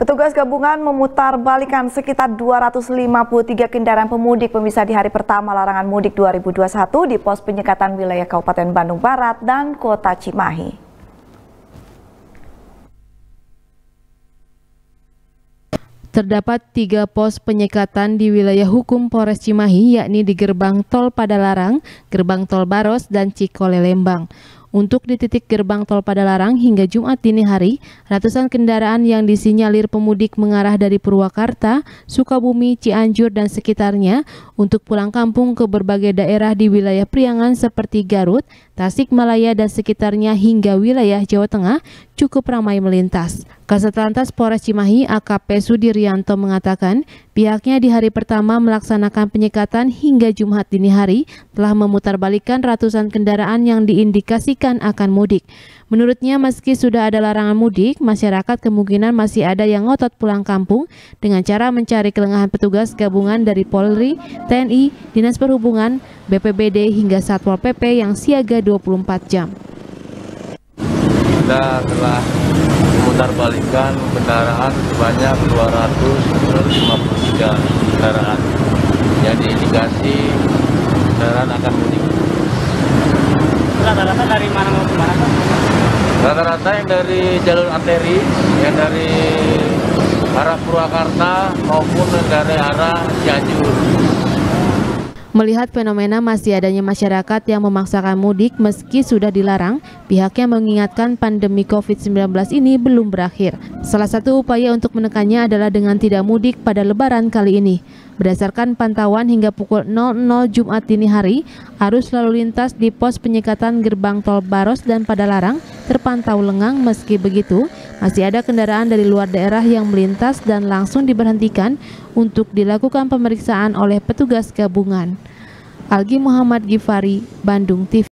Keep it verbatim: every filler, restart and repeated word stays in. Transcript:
Petugas gabungan memutar balikan sekitar dua ratus lima puluh tiga kendaraan pemudik pemisah di hari pertama larangan mudik dua ribu dua puluh satu di pos penyekatan wilayah Kabupaten Bandung Barat dan Kota Cimahi. Terdapat tiga pos penyekatan di wilayah hukum Polres Cimahi, yakni di Gerbang Tol Padalarang, Gerbang Tol Baros, dan Cikole Lembang. Untuk di titik Gerbang Tol Padalarang hingga Jumat dini hari, ratusan kendaraan yang disinyalir pemudik mengarah dari Purwakarta, Sukabumi, Cianjur, dan sekitarnya untuk pulang kampung ke berbagai daerah di wilayah Priangan seperti Garut, Tasikmalaya, dan sekitarnya hingga wilayah Jawa Tengah cukup ramai melintas. Kasat Lantas Polres Cimahi A K P Sudiryanto mengatakan pihaknya di hari pertama melaksanakan penyekatan hingga Jumat dini hari telah memutarbalikkan ratusan kendaraan yang diindikasikan akan mudik. Menurutnya meski sudah ada larangan mudik, masyarakat kemungkinan masih ada yang ngotot pulang kampung dengan cara mencari kelengahan petugas gabungan dari Polri, T N I, Dinas Perhubungan, B P B D hingga Satpol P P yang siaga dua puluh empat jam. Kita telah memutarbalikkan kendaraan sebanyak dua ratus lima puluh tiga kendaraan yang diindikasi kendaraan akan mudik. Rata-rata dari mana mau ke mana? Rata-rata yang dari jalur arteri, yang dari arah Purwakarta maupun dari arah Cianjur. Melihat fenomena masih adanya masyarakat yang memaksakan mudik meski sudah dilarang, pihaknya mengingatkan pandemi COVID sembilan belas ini belum berakhir. Salah satu upaya untuk menekannya adalah dengan tidak mudik pada Lebaran kali ini. Berdasarkan pantauan hingga pukul nol nol Jumat dini hari, arus lalu lintas di pos penyekatan Gerbang Tol Baros dan Padalarang terpantau lengang. Meski begitu, masih ada kendaraan dari luar daerah yang melintas dan langsung diberhentikan untuk dilakukan pemeriksaan oleh petugas gabungan. Algi Muhammad Gifari, Bandung T V.